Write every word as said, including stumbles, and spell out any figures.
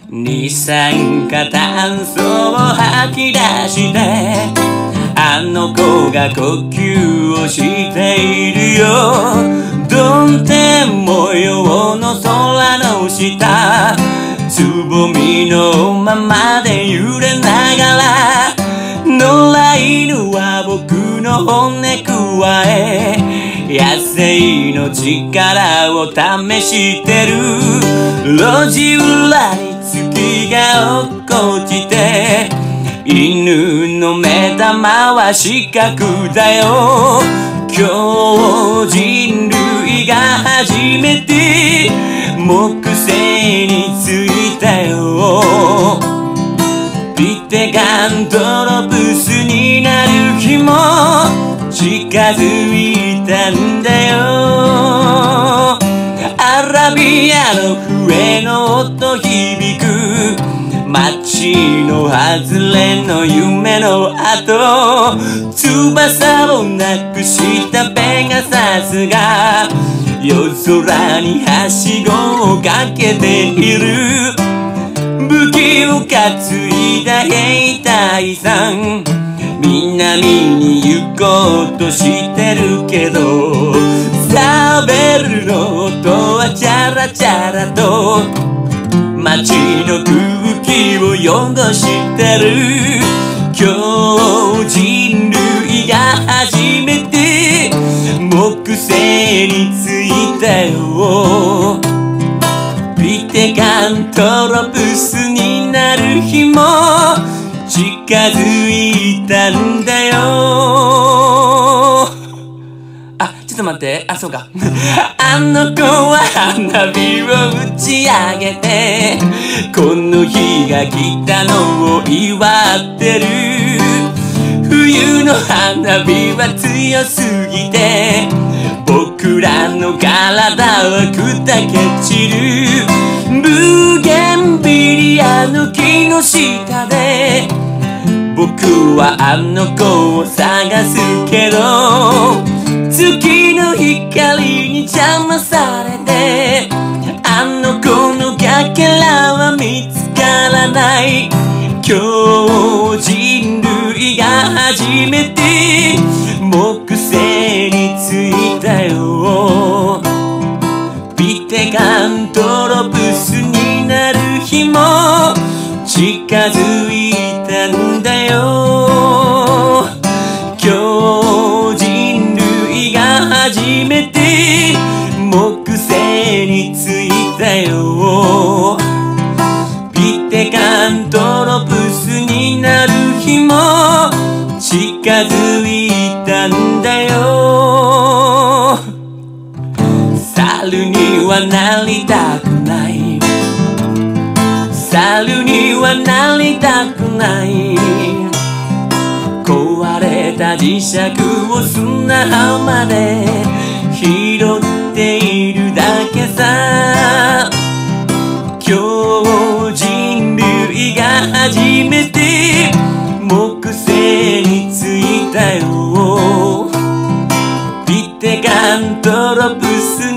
二酸化炭素を吐き出してあの子が呼吸をしているよ。曇天模様の空の下、つぼみのままで揺れながら、野良犬は僕の骨くわえ、野生の力を試してる。路地裏に月が落っこちて、犬の目玉は四角だよ。今日人類が初めて木星に着いたよ。ピテカントロプスになる日も近づいたんだよ。アラビアの笛の音響く街の外れの夢の後、翼をなくしたペガサスが夜空にはしごをかけている。武器を担いだ兵隊さん、南に行こうとしてるけど、サーベルの音はチャラチャラと街の空気を汚してる。今日人類が初めて木星に着いたよ。ピテカントロプスになる日も近づいたんだよ。あ、ちょっと待って、あ、そうかあの子は花火を打ち上げてこの日が来たのを祝ってる。冬の花火は強すぎて僕らの体は砕け散る。ブーゲンビリアの木の下で僕はあの子を探すけど、月の光に邪魔されてあの子のかけらは見つからない。今日人類が初めて木星に着いたよ。ピテカントロプスになる日も近づいたんだよ。今日人類が初めて木星に着いたよ。ピテカントロプスになる日も近づいたんだよ。猿にはなりたくない、猿にはなりたくない。壊れた磁石を砂浜で拾っているだけさ。今日人類が初めて木星に着いたよ。ピテカントロプス